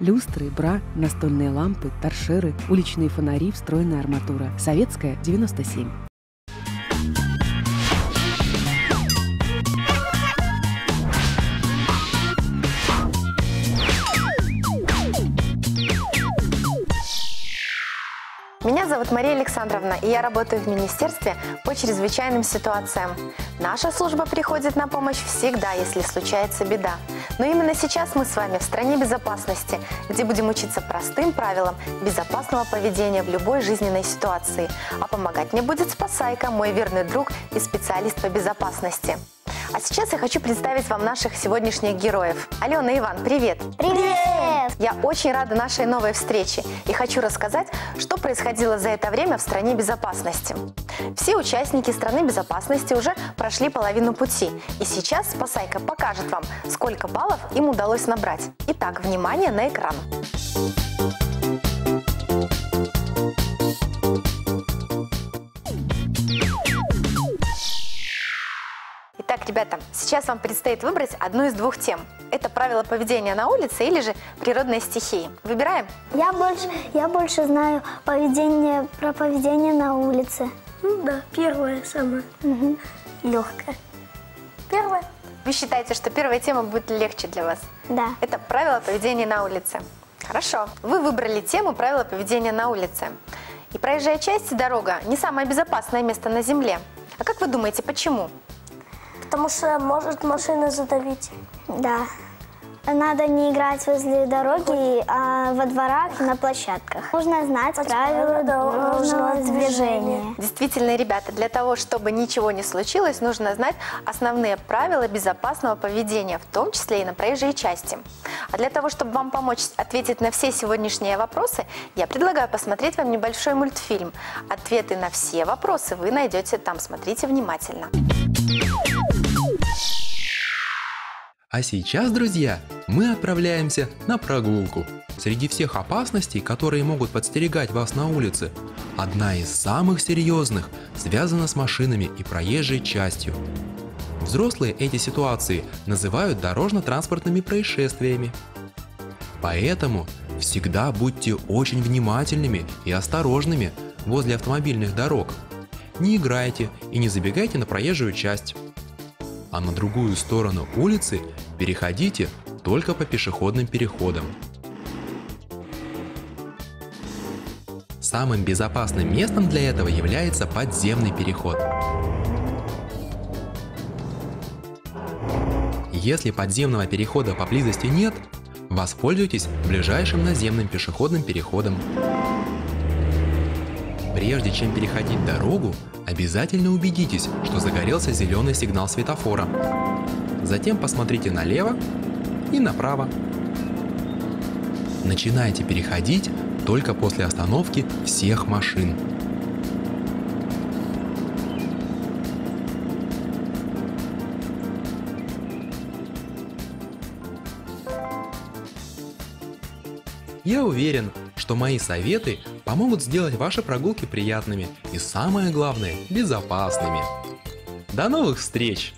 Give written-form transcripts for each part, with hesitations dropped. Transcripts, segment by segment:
Люстры, бра, настольные лампы, торшеры, уличные фонари, встроенная арматура. Советская, 97. Меня зовут Мария Александровна, и я работаю в Министерстве по чрезвычайным ситуациям. Наша служба приходит на помощь всегда, если случается беда. Но именно сейчас мы с вами в стране безопасности, где будем учиться простым правилам безопасного поведения в любой жизненной ситуации. А помогать мне будет Спасайка, мой верный друг и специалист по безопасности. А сейчас я хочу представить вам наших сегодняшних героев. Алена и Иван, привет! Привет! Я очень рада нашей новой встрече и хочу рассказать, что происходило за это время в стране безопасности. Все участники страны безопасности уже прошли половину пути, и сейчас Спасайка покажет вам, сколько баллов им удалось набрать. Итак, внимание на экран. Итак, ребята, сейчас вам предстоит выбрать одну из двух тем. Это правила поведения на улице или же природные стихии. Выбираем? Я больше знаю про поведение на улице. Ну да, первое самое легкое. Первое. Вы считаете, что первая тема будет легче для вас? Да. Это правила поведения на улице. Хорошо. Вы выбрали тему правила поведения на улице. И проезжая часть и дорога не самое безопасное место на земле. А как вы думаете, почему? Потому что может машина задавить. Да. Надо не играть возле дороги, а во дворах и на площадках. Нужно знать правила дорожного движения. Действительно, ребята, для того, чтобы ничего не случилось, нужно знать основные правила безопасного поведения, в том числе и на проезжей части. А для того, чтобы вам помочь ответить на все сегодняшние вопросы, я предлагаю посмотреть вам небольшой мультфильм. Ответы на все вопросы вы найдете там. Смотрите внимательно. А сейчас, друзья, мы отправляемся на прогулку. Среди всех опасностей, которые могут подстерегать вас на улице, одна из самых серьезных связана с машинами и проезжей частью. Взрослые эти ситуации называют дорожно-транспортными происшествиями. Поэтому всегда будьте очень внимательными и осторожными возле автомобильных дорог. Не играйте и не забегайте на проезжую часть. А на другую сторону улицы переходите только по пешеходным переходам. Самым безопасным местом для этого является подземный переход. Если подземного перехода поблизости нет, воспользуйтесь ближайшим наземным пешеходным переходом. Прежде чем переходить дорогу, обязательно убедитесь, что загорелся зеленый сигнал светофора. Затем посмотрите налево и направо. Начинайте переходить только после остановки всех машин. Я уверен, что мои советы помогут сделать ваши прогулки приятными и, самое главное, безопасными. До новых встреч!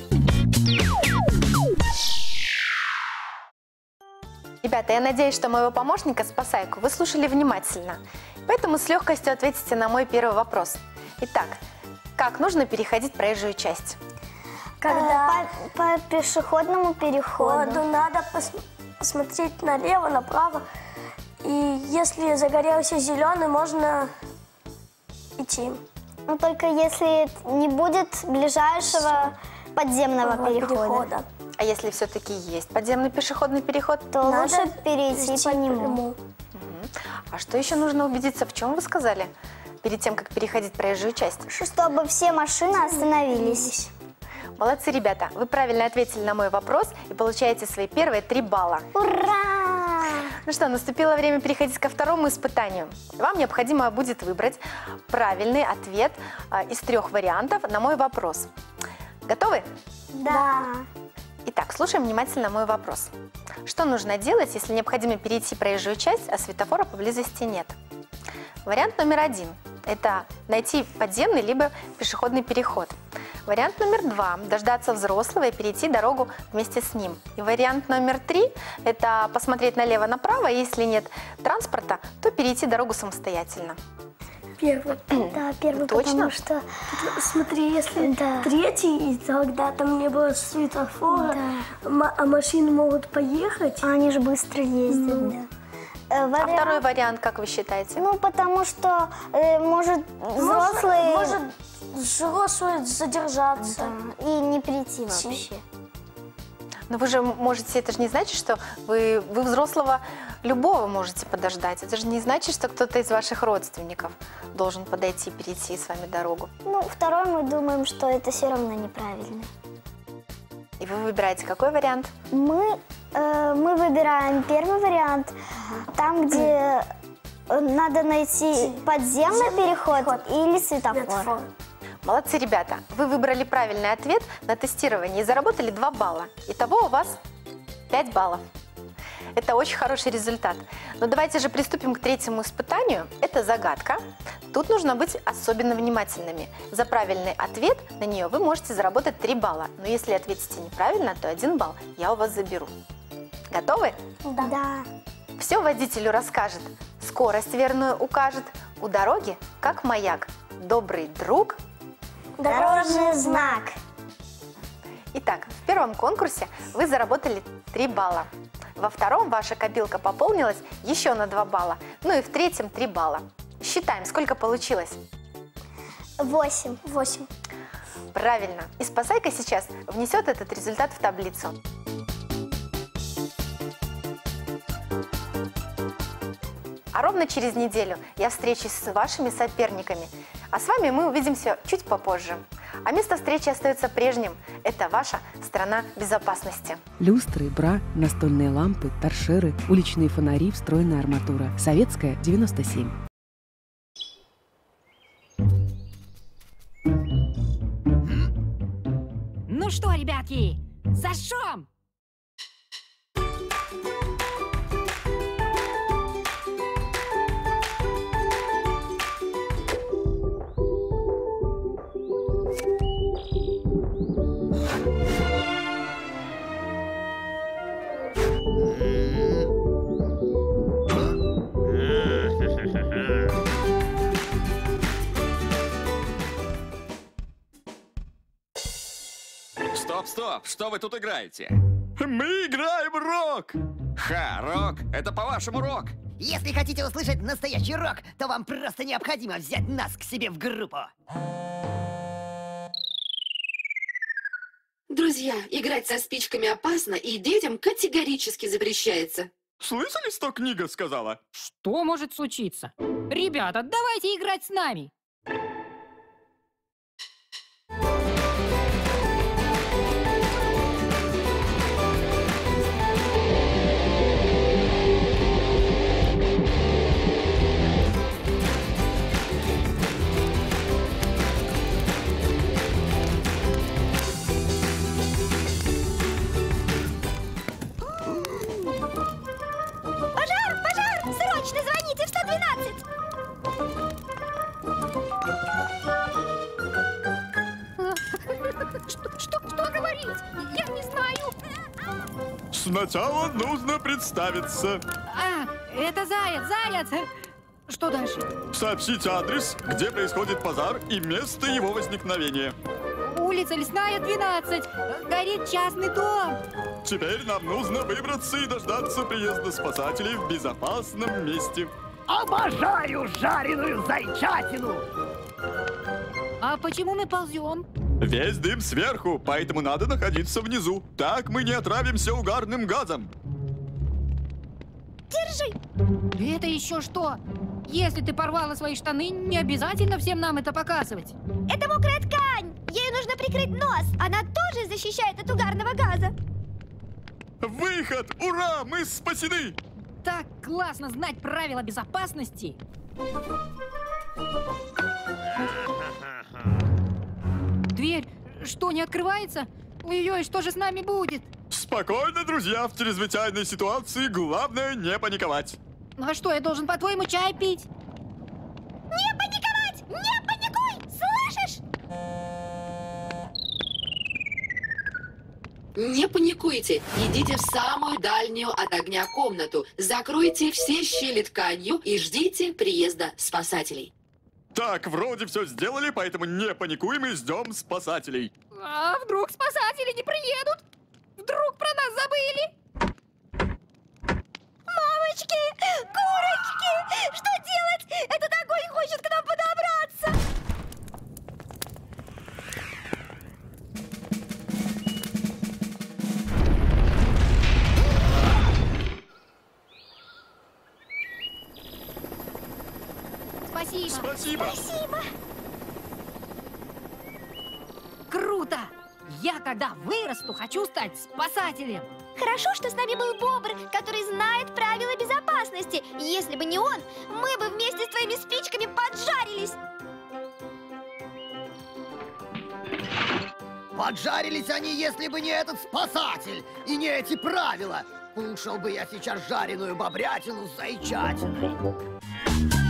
Ребята, я надеюсь, что моего помощника Спасайку вы слушали внимательно, поэтому с легкостью ответите на мой первый вопрос. Итак, как нужно переходить проезжую часть? Когда По пешеходному переходу. надо посмотреть налево, направо. И если загорелся зеленый, можно идти. Но только если не будет ближайшего подземного перехода, А если все-таки есть подземный пешеходный переход, то Надо лучше перейти по нему. А что еще нужно убедиться, в чем вы сказали, перед тем, как переходить проезжую часть? Чтобы все машины остановились. Молодцы, ребята! Вы правильно ответили на мой вопрос и получаете свои первые 3 балла. Ура! Ну что, наступило время переходить ко второму испытанию. Вам необходимо будет выбрать правильный ответ из 3 вариантов на мой вопрос. Готовы? Да. Итак, слушаем внимательно мой вопрос. Что нужно делать, если необходимо перейти проезжую часть, а светофора поблизости нет? Вариант номер 1 – это найти подземный либо пешеходный переход. Вариант номер 2 – дождаться взрослого и перейти дорогу вместе с ним. И вариант номер 3 – это посмотреть налево-направо, и если нет транспорта, то перейти дорогу самостоятельно. Первый. Да, первый, Точно? потому что... Смотри, если третий, тогда там не было светофора, а машины могут поехать. Они же быстро ездят, да. А второй вариант, как вы считаете? Ну, потому что может взрослый задержаться. и не прийти вообще. Но вы же можете, это же не значит, что вы взрослого любого можете подождать. Это же не значит, что кто-то из ваших родственников должен подойти и перейти с вами дорогу. Ну, второй мы думаем, что это все равно неправильно. И вы выбираете какой вариант? Мы выбираем первый вариант, там, где надо найти подземный переход или светофор. Молодцы, ребята! Вы выбрали правильный ответ на тестировании и заработали 2 балла. Итого у вас 5 баллов. Это очень хороший результат. Но давайте же приступим к третьему испытанию. Это загадка. Тут нужно быть особенно внимательными. За правильный ответ на нее вы можете заработать 3 балла. Но если ответите неправильно, то 1 балл я у вас заберу. Готовы? Да. Все водителю расскажет, скорость верную укажет. У дороги, как маяк, добрый друг. Дорожный знак. Итак, в первом конкурсе вы заработали 3 балла. Во втором ваша копилка пополнилась еще на 2 балла. Ну и в третьем 3 балла. Считаем, сколько получилось. 8. Правильно. И Спасайка сейчас внесет этот результат в таблицу. А ровно через неделю я встречусь с вашими соперниками. А с вами мы увидимся чуть попозже. А место встречи остается прежним. Это ваша страна безопасности. Люстры, бра, настольные лампы, торшеры, уличные фонари, встроенная арматура. Советская, 97. Ну что, ребятки, зажжем! Стоп! Что вы тут играете? Мы играем рок! Ха, рок? Это по-вашему рок? Если хотите услышать настоящий рок, то вам просто необходимо взять нас к себе в группу. Друзья, играть со спичками опасно и детям категорически запрещается. Слышали, что книга сказала? Что может случиться? Ребята, давайте играть с нами. Пожар! Срочно звоните в 112! Что говорить? Я не знаю. Сначала нужно представиться. Это Заяц. Что дальше? Сообщите адрес, где происходит пожар и место его возникновения. Улица Лесная, 12. Горит частный дом. Теперь нам нужно выбраться и дождаться приезда спасателей в безопасном месте. Обожаю жареную зайчатину! А почему мы ползем? Весь дым сверху, поэтому надо находиться внизу. Так мы не отравимся угарным газом. Держи! Это еще что? Если ты порвала свои штаны, не обязательно всем нам это показывать. Это мокрая ткань! Ею нужно прикрыть нос. Она тоже защищает от угарного газа. Выход! Ура! Мы спасены! Так классно знать правила безопасности. Дверь что, не открывается? Ой-ой, что же с нами будет? Спокойно, друзья, в чрезвычайной ситуации главное не паниковать. Ну а что, я должен, по-твоему, чай пить? Не паниковать! Не паникуй! Слышишь? Не паникуйте, идите в самую дальнюю от огня комнату, закройте все щели тканью и ждите приезда спасателей. Так, вроде все сделали, поэтому не паникуем и ждем спасателей. А вдруг спасатели не приедут? Вдруг про нас забыли? Мамочки, курочки, что делать? Этот огонь хочет к нам подобраться. Спасибо. Спасибо. Круто! Я, когда вырасту, хочу стать спасателем. Хорошо, что с нами был бобр, который знает правила безопасности. Если бы не он, мы бы вместе с твоими спичками поджарились. Поджарились они, если бы не этот спасатель и не эти правила. Кушал бы я сейчас жареную бобрятину с зайчатиной.